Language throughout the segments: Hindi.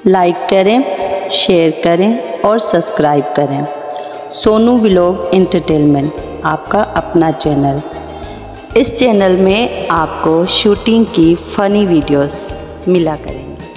लाइक करें, शेयर करें और सब्सक्राइब करें। सोनू व्लॉग एंटरटेनमेंट आपका अपना चैनल। इस चैनल में आपको शूटिंग की फ़नी वीडियोस मिला करेंगे।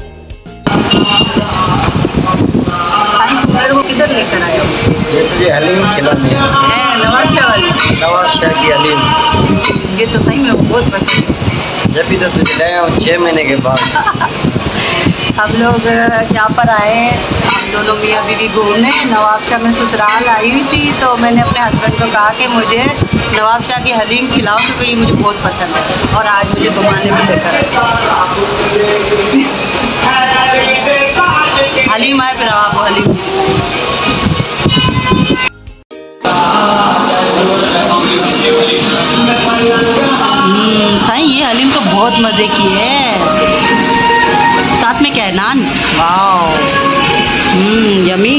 मेरे को किधर लेकर आया हो? ये तुझे हलीम खिलाने है नवाब शाह वाली। नवाब शाह की हलीम। ये तो सही में बहुत पसंद है। जब भी तो तुझे लाया हूँ 6 महीने के बाद। हम लोग यहाँ पर आए, हम दोनों मियाँ बीवी घूमने। नवाब शाह में ससुराल आई हुई थी तो मैंने अपने हस्बैंड को कहा कि मुझे नवाब शाह की हलीम खिलाओ क्योंकि ये मुझे बहुत पसंद है। और आज मुझे घुमाने भी लेकर हलीम आए, फिर आपको हलीम। सही, ये हलीम तो बहुत मज़े की है। साथ में क्या है, नान। Wow, yummy.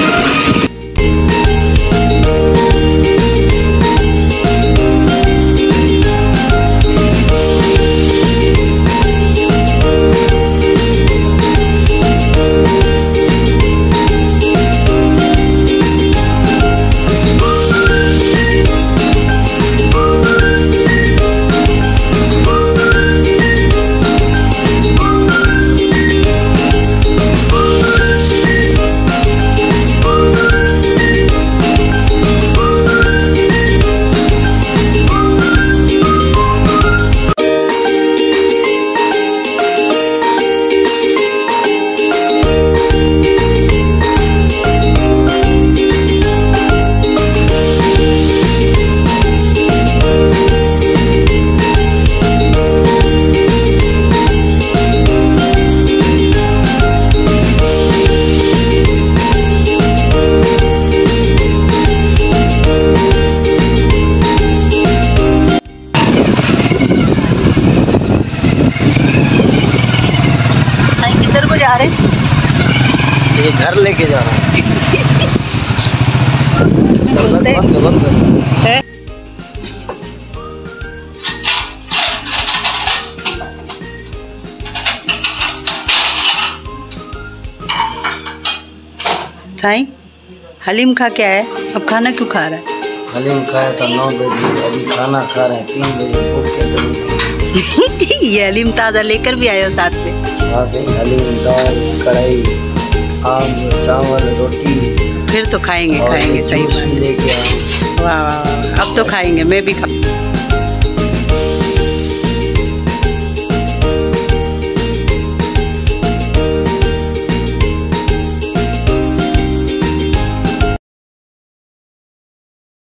जा रहे ये घर लेके जा रहा हूँ। साईं, हलीम खा के आया, अब खाना क्यों खा रहा है? हलीम खाया था 9 बजे, अभी खाना खा रहे हैं 3 बजे। भूख कैसे? ये हलीम ताज़ा लेकर भी आए हो साथ में? हाँ से हलीम, दाल, कढ़ाई, आम, चावल, रोटी। फिर तो खाएंगे सही बात। लेके आए। वाह वाह, अब तो खाएंगे, मैं भी खा।